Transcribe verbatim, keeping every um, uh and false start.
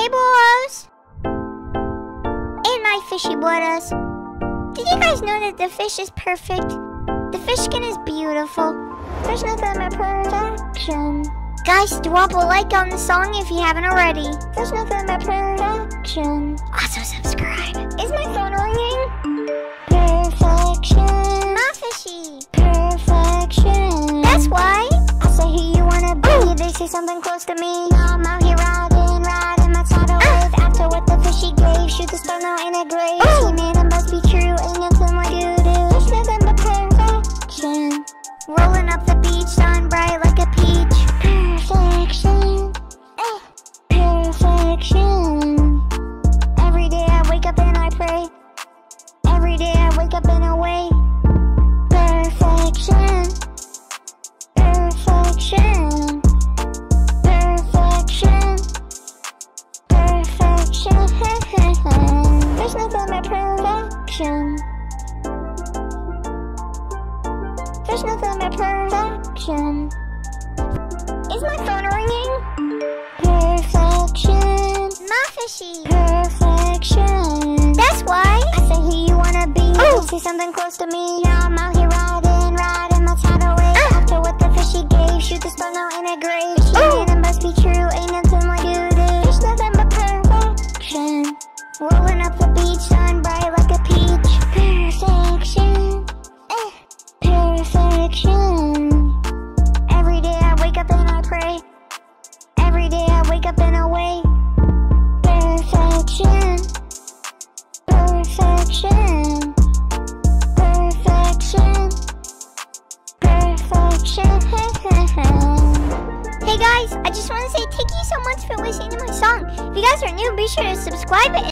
Hey boys! And my fishy boys. Did you guys know that the fish is perfect? The fish skin is beautiful. There's nothing but perfection. Guys, drop a like on the song if you haven't already. There's nothing but perfection. Also subscribe. Is my phone ringing? Perfection. My fishy. Perfection. That's why I say who you wanna be. Ooh. They say something close to me. I'm out here riding, riding my tidal wave. Uh. After what the fishy gave, shoot the star now in a grave. Ooh. Man, it must be true. Ain't nothing like you do. There's nothing but perfection. Rolling up the beach, shine bright like a peach. Perfection. Eh. Perfection. Every day I wake up and I pray. Every day I wake up and away. Perfection. Perfection. Perfection. Perfection. There's nothing but perfection. There's nothing but perfection. Is my phone ringing? Perfection. My fishy. Perfection. That's why I say who you wanna be. Ooh. See something close to me. Now I'm out here riding, riding my tidal wave. Uh. After what the fishy gave, shoot the star now in a grave. She man, it must be true. Ain't nothing like you do. There's nothing but perfection. Rolling up the beach, shine bright like a peach. Perfection. Eh. Perfection. Every day I wake up and I pray. Every day I wake up and away. Perfection. Perfection. Perfection. Perfection. Hey guys, I just want to say thank you so much for listening to my song. If you guys are new, be sure to subscribe and